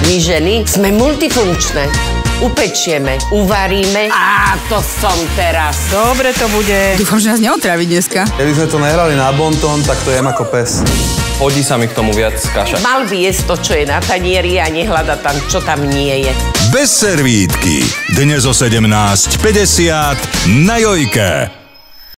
My ženy sme multifunkčné. Upečieme, uvaríme a to som teraz. Dobre to bude. Dúfam, že nás neotraví dneska. Keby sme to nehrali na bonton, tak to jem ako pes. Hodí sa mi k tomu viac kaša. Mal by jesť to, čo je na tanieri a nehľada tam, čo tam nie je. Bez servítky. Dnes o 17:50 na Jojke.